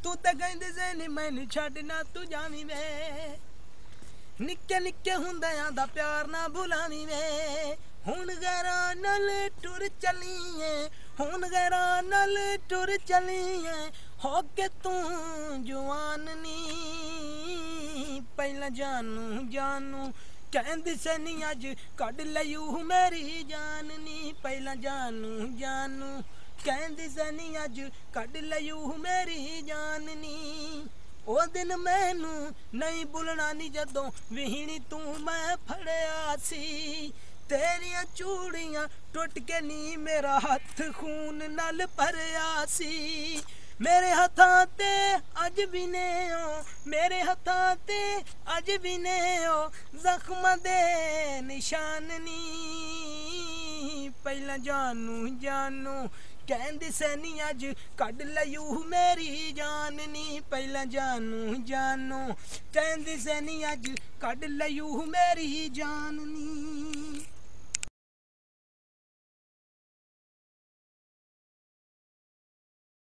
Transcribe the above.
तू तो कहंदी सी नी मैनू छड्ड ना तू जावी वे निक्के निक्के हुंदियां दा प्यार ना भुलावी वे हुण गैरां नाल टुर चलीए हुण गैरां नाल टुर चलीए हो के तू जवान नी पहला जानू जानू कहंदी सी नी अज कढ लयू मेरी जान नी पहला जानू जानू कहंदी सी नी अज कढ लयू मेरी जान नी ओ दिन मैनू नहीं भुलना नी जदों विहणी तू मैं फड़िया सी तेरियां चूड़ियां टुट के नी मेरा हथ खून नाल भरिया सी मेरे हथां ते अज भी ने ओ मेरे हथां ते अज भी ने ओ जख्म दे निशान नी पहला जानू जानू कहंदी सी नी अज कढ लयू मेरी जान नी पहला जानू जानू कहंदी सी नी अज कढ लयू मेरी जान नी।